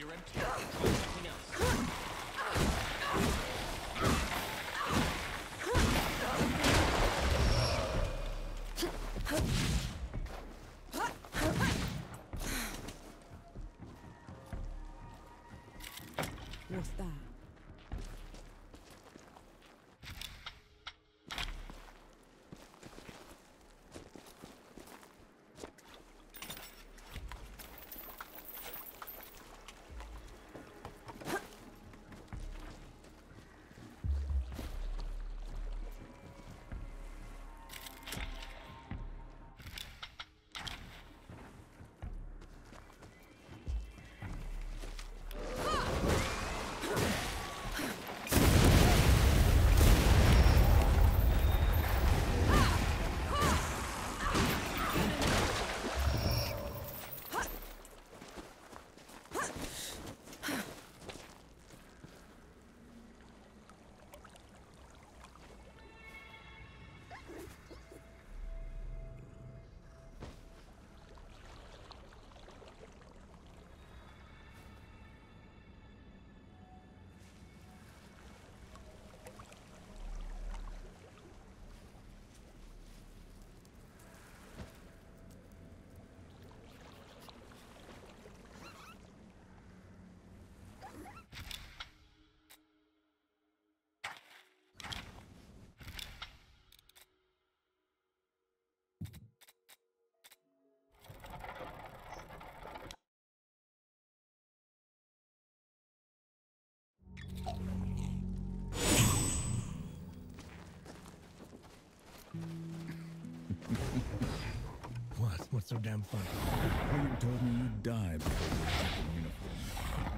are empty. Try something else. What's that? What's so damn funny? Well, you told me you'd die before you got the uniform.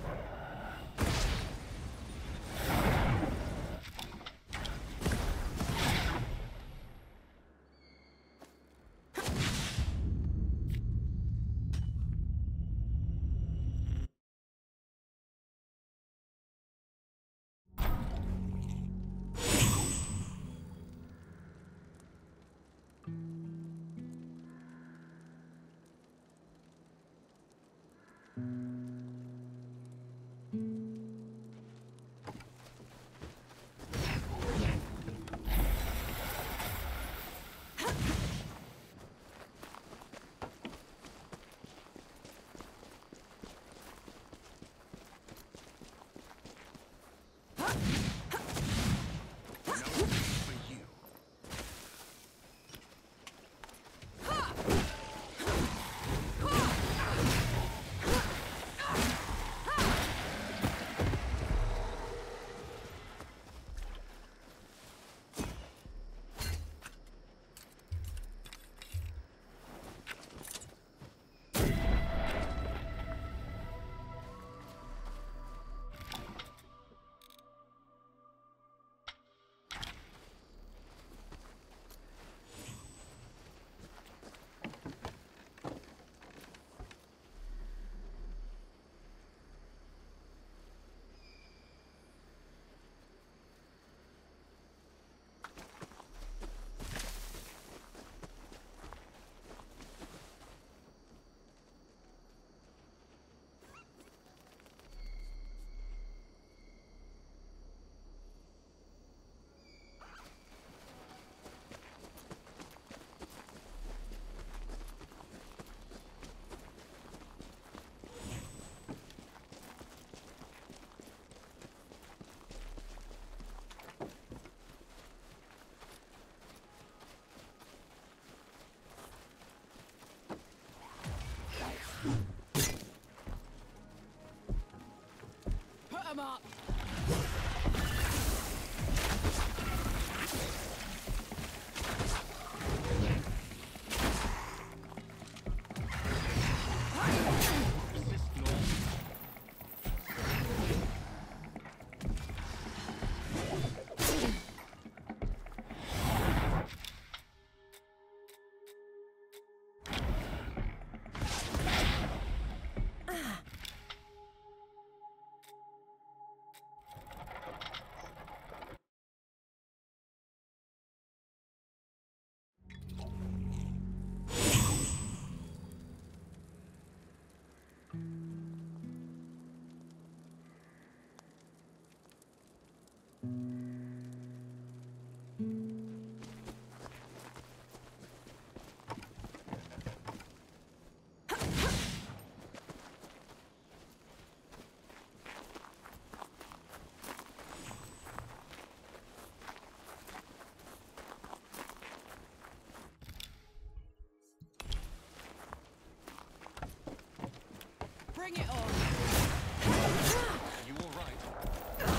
Bring it on! Are you all right?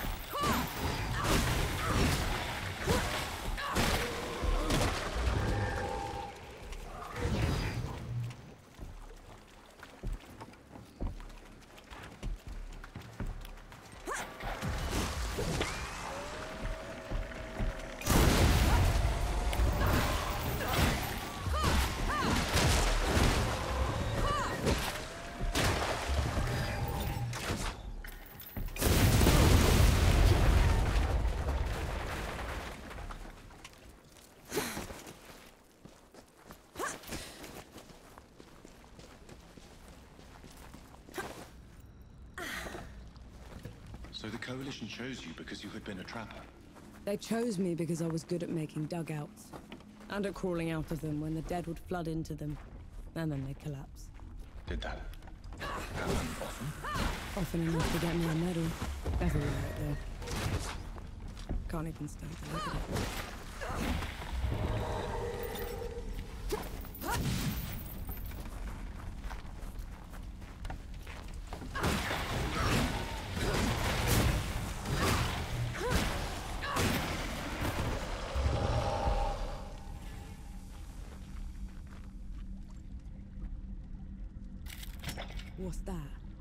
So the Coalition chose you because you had been a trapper? They chose me because I was good at making dugouts. And at crawling out of them when the dead would flood into them. And then they'd collapse. Did that happen often? Often enough to get me a medal. Everywhere out there. Can't even stand to look at it. What's that?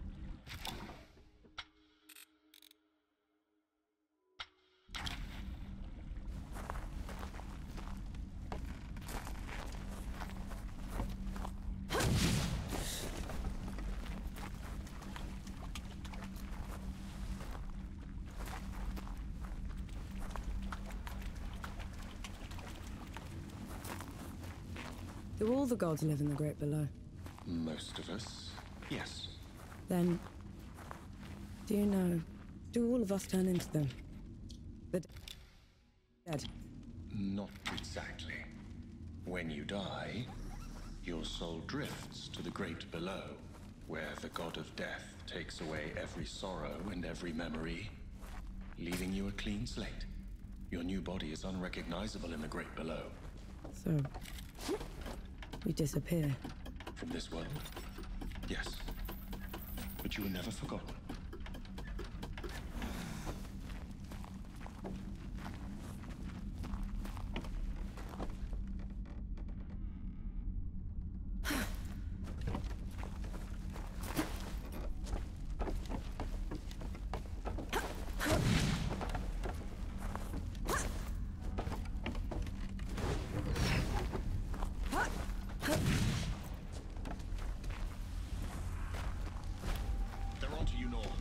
Do all the gods live in the Great Below? Most of us, yes. Then, do you know, do all of us turn into them? The dead? Not exactly. When you die, your soul drifts to the Great Below, where the god of death takes away every sorrow and every memory, leaving you a clean slate. Your new body is unrecognizable in the Great Below. So, you disappear. From this world? Yes. But you were never forgotten. They're onto you, Norm.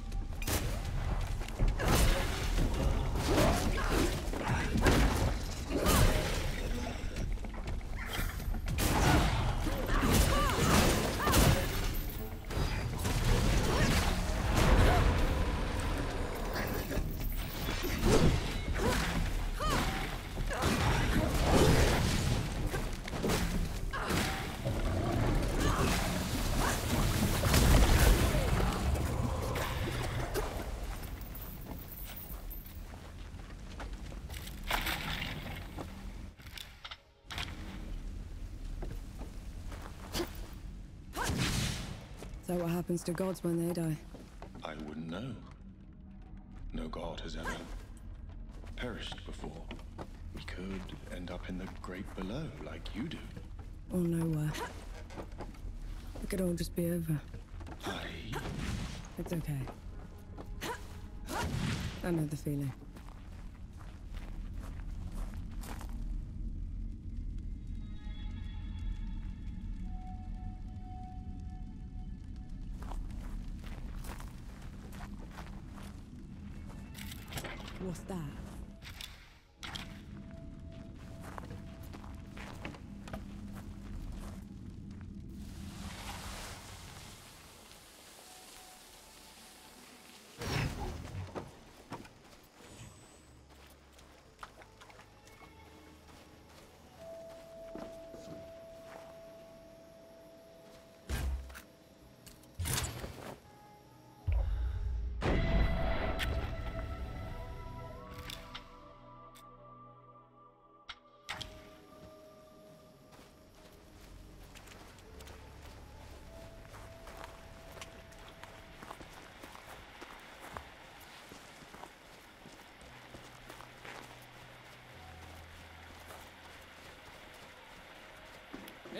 So what happens to gods when they die? I wouldn't know. No god has ever perished before. We could end up in the Great Below, like you do. Or nowhere. It could all just be over. It's okay. I know the feeling. What's that?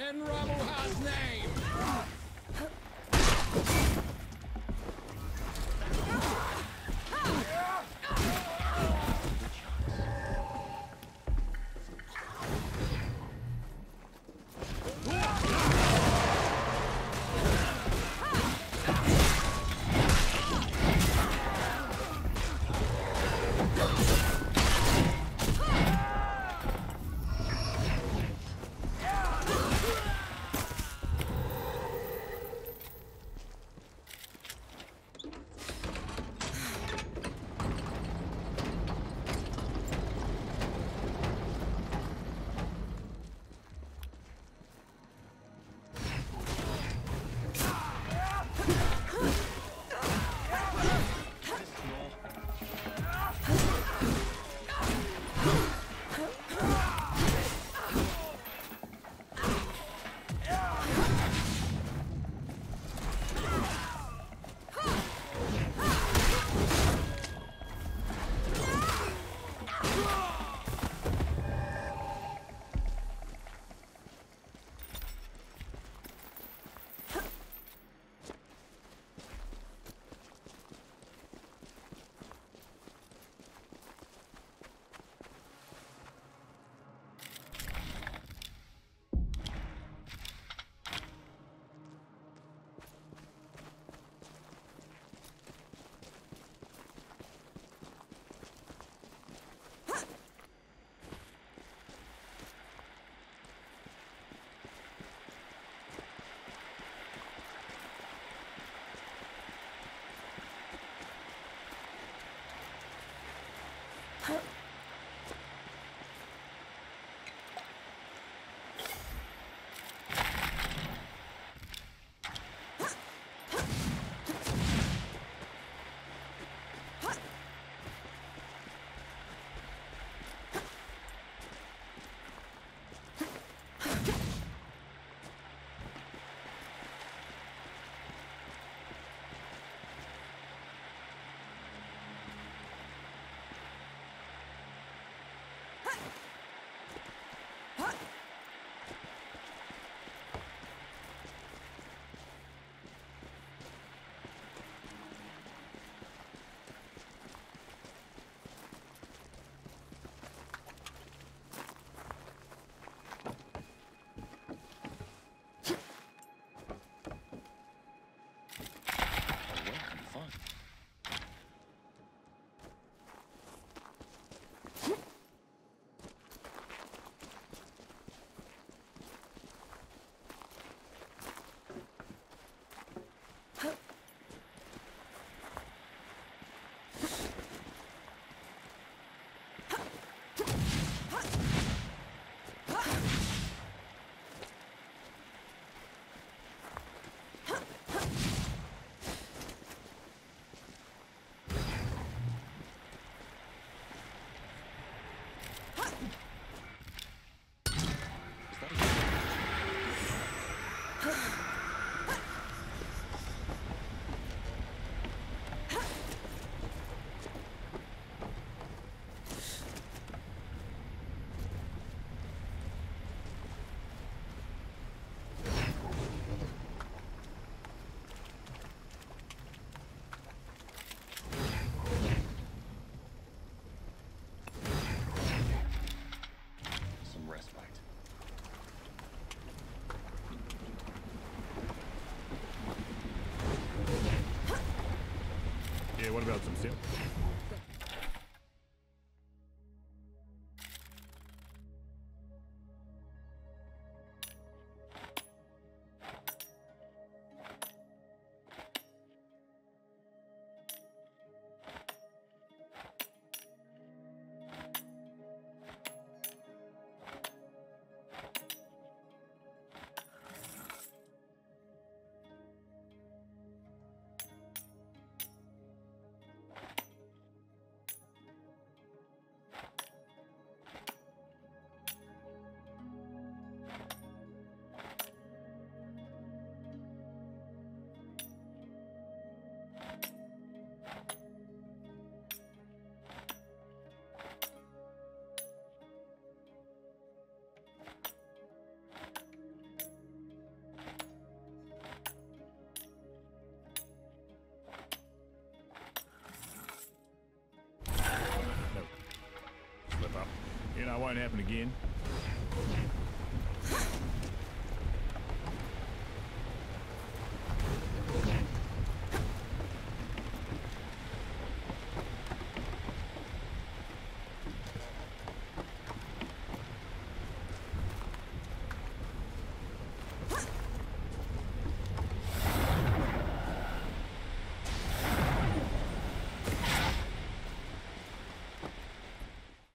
In Ramuha's name! Yeah, what about some steel? Now, it won't happen again.